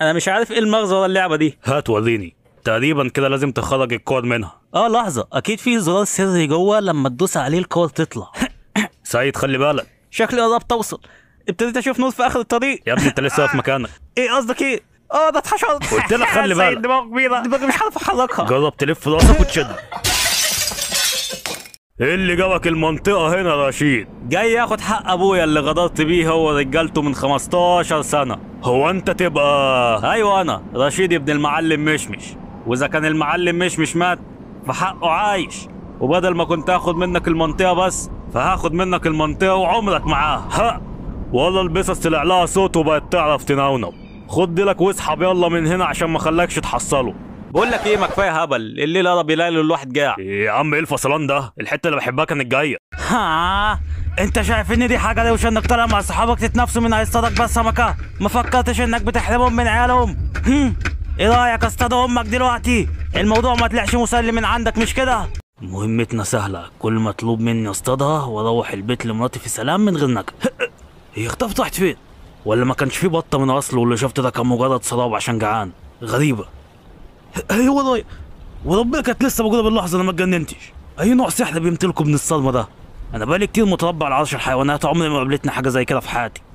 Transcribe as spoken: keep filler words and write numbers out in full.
انا مش عارف ايه المغزى ولا اللعبه دي. هات وريني. تقريبا كده لازم تخرج الكور منها. اه لحظه، اكيد في زرار سري جوه لما تدوس عليه الكور تطلع. سعيد خلي بالك. شكلي قربت اوصل، ابتديت اشوف نور في اخر الطريق. يا ابني انت لسه واقف مكانك. ايه قصدك ايه؟ اه ده اتحشرت. قلت لك خلي بالك. دماغ كبيره، دماغي مش عارف احركها. جرب تلف راسك وتشد. ايه اللي جابك المنطقه هنا يا رشيد؟ جاي اخد حق ابويا اللي غدرت بيه هو ورجالته من خمستاشر سنه. هو انت تبقى؟ ايوه انا رشيد ابن المعلم مشمش، واذا كان المعلم مشمش مات فحقه عايش، وبدل ما كنت هاخد منك المنطقه بس فهاخد منك المنطقه وعمرك معاها. ها والله البسس طلع لها صوت وبقت تعرف تنونو. خد ديلك واسحب يلا من هنا عشان ما خلاكش تحصله. بقول لك ايه، ما كفايه هبل، الليل قرب يلاقي الواحد جاع. إيه يا عم ايه الفصلان ده؟ الحته اللي بحبها كانت جايه. ها انت شايف ان دي حاجه روشه انك طالع مع صحابك تتنافسوا من هيصطادك بس سمكه؟ ما فكرتش انك بتحرمهم من عيالهم؟ هم ايه رايك اصطاد امك دلوقتي؟ الموضوع ما طلعش مسلي من عندك مش كده؟ مهمتنا سهله، كل مطلوب مني اصطادها واروح البيت لمراتي في سلام من غير نكد. هي اختفت راحت فين؟ ولا ما كانش في بطه من اصله واللي شفته ده كان مجرد سراب عشان جعان؟ غريبه. هي ورايا وربنا كانت لسه موجوده باللحظه انا ما اتجننتش. اي نوع سحر بيمتلكوا من الصدمه ده؟ انا بقالي كتير متربع على عرش الحيوانات، عمري ما قابلتني حاجه زي كده في حياتي.